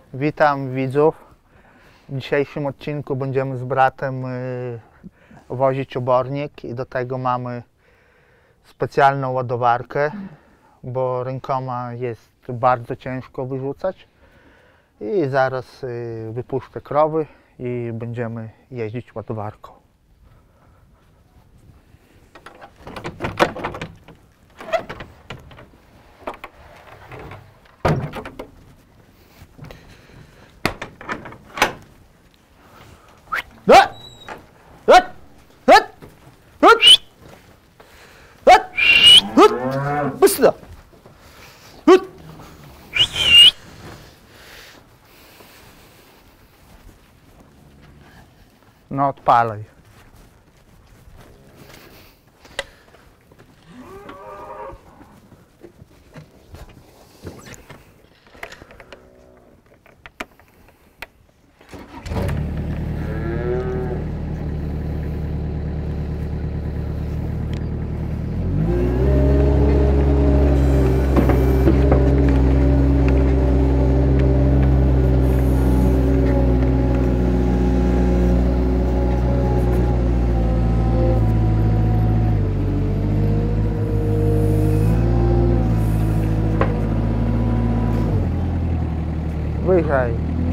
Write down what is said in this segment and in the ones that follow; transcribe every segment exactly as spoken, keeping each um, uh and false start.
Witam widzów. W dzisiejszym odcinku będziemy z bratem y, wozić obornik i do tego mamy specjalną ładowarkę, bo rękoma jest bardzo ciężko wyrzucać. I zaraz y, wypuszczę krowy i będziemy jeździć ładowarką. Быстро! No odpalaj. Wyjechaj.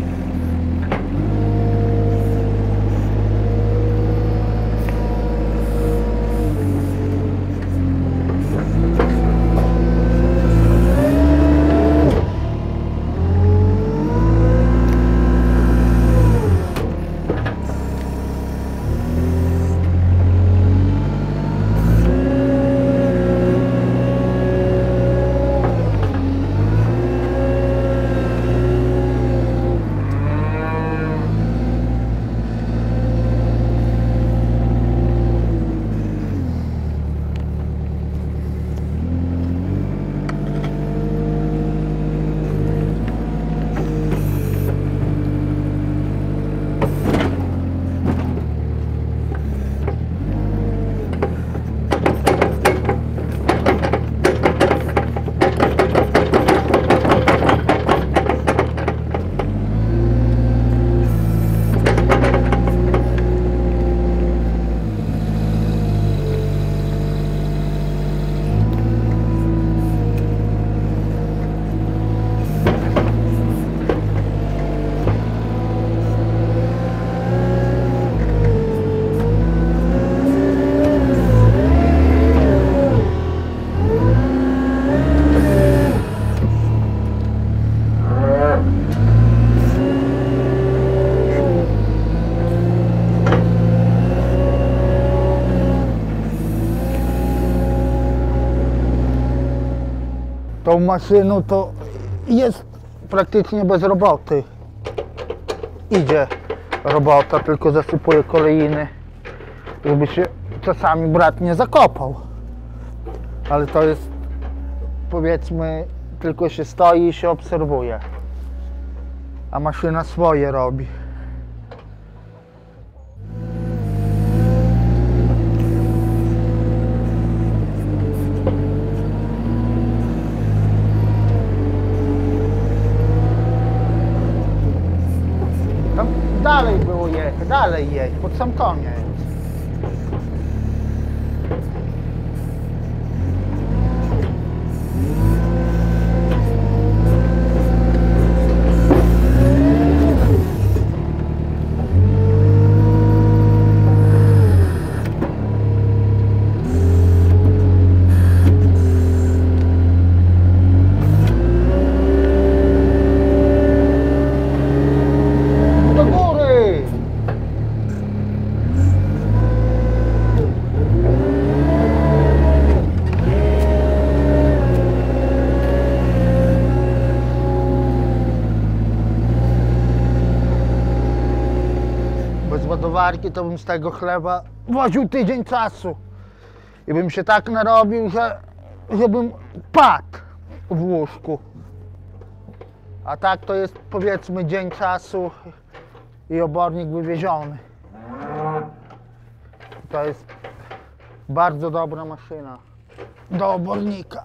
Tą maszyną to jest praktycznie bez roboty. Idzie robota, tylko zasypuje kolejny, żeby się czasami brat nie zakopał. Ale to jest, powiedzmy, tylko się stoi i się obserwuje. A maszyna swoje robi. Dalej było jechać, dalej jeść, pod sam koniec. Ładowarki to bym z tego chleba woził tydzień czasu i bym się tak narobił, że żebym padł w łóżku. A tak to jest, powiedzmy, dzień czasu i obornik wywieziony. To jest bardzo dobra maszyna do obornika.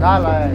Dalej.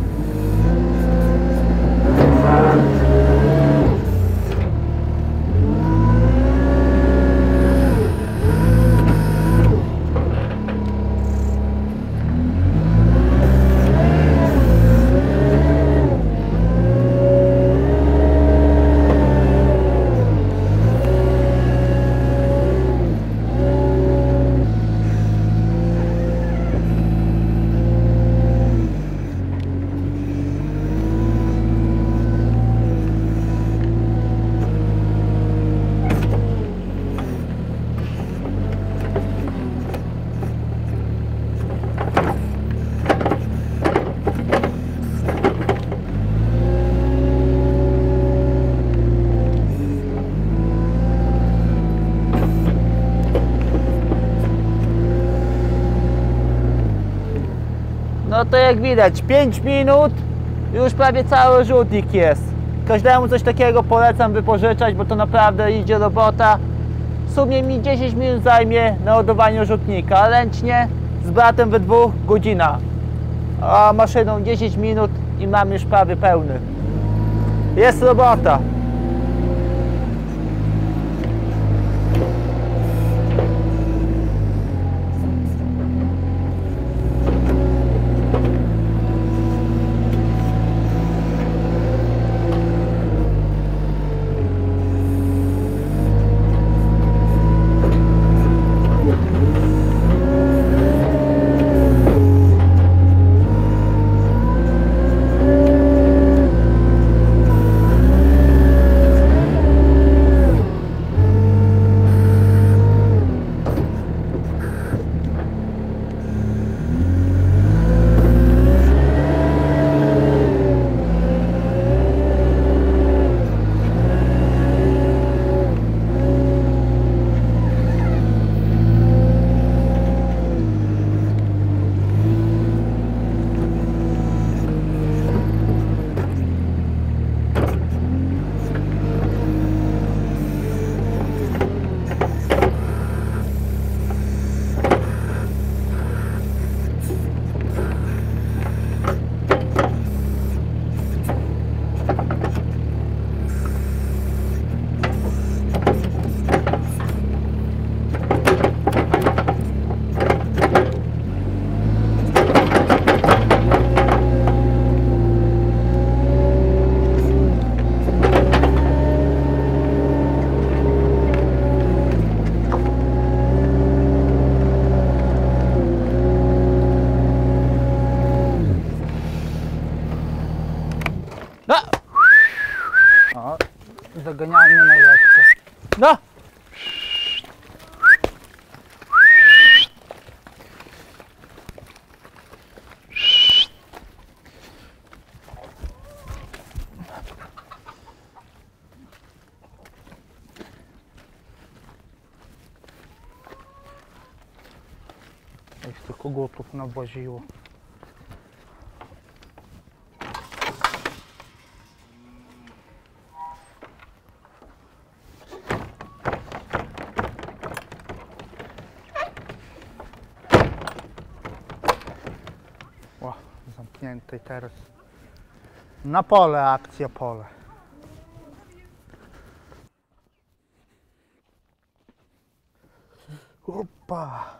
No to jak widać, pięć minut, już prawie cały rzutnik jest. Każdemu coś takiego polecam wypożyczać, bo to naprawdę idzie robota. W sumie mi dziesięć minut zajmie na ładowanie rzutnika, a ręcznie z bratem we dwóch godzina. A maszyną dziesięć minut i mam już prawie pełny. Jest robota. No! O, zaganianie najlepsze. No! Już tych kogutów nawłaziło. O, zamknięty teraz. Na pole, akcja pole. Opa.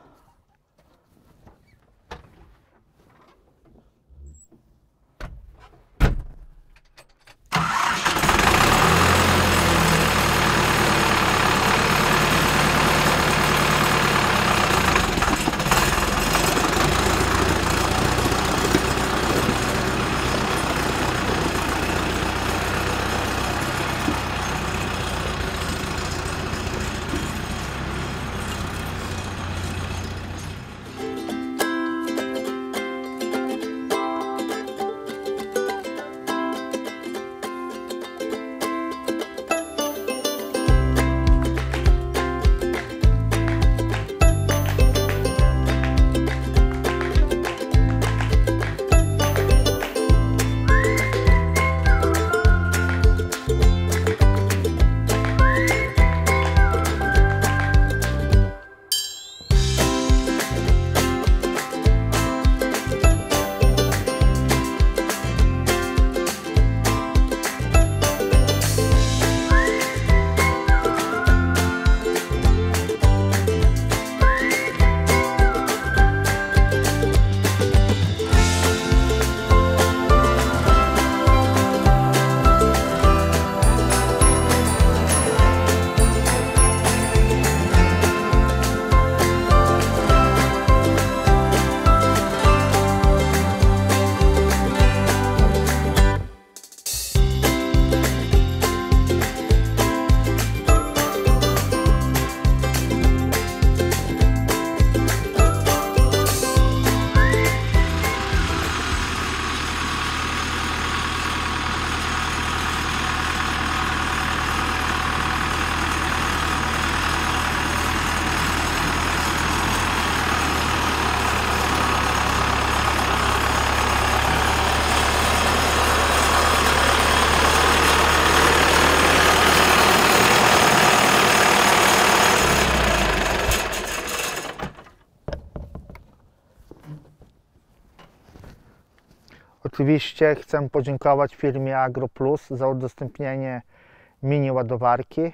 Oczywiście chcę podziękować firmie AgroPlus za udostępnienie mini ładowarki,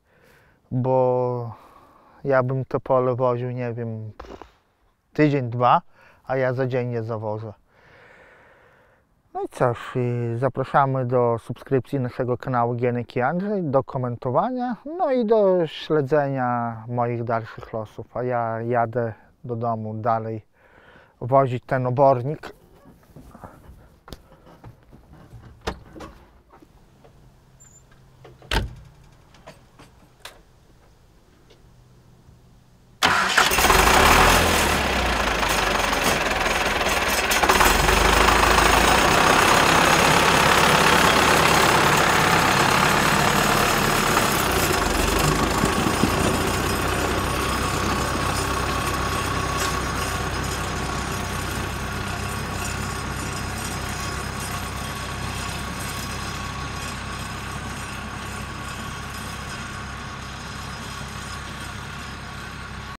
bo ja bym to pole woził, nie wiem, tydzień, dwa, a ja za dzień je zawożę. No i cóż, i zapraszamy do subskrypcji naszego kanału Gienek i Andrzej, do komentowania, no i do śledzenia moich dalszych losów, a ja jadę do domu dalej wozić ten obornik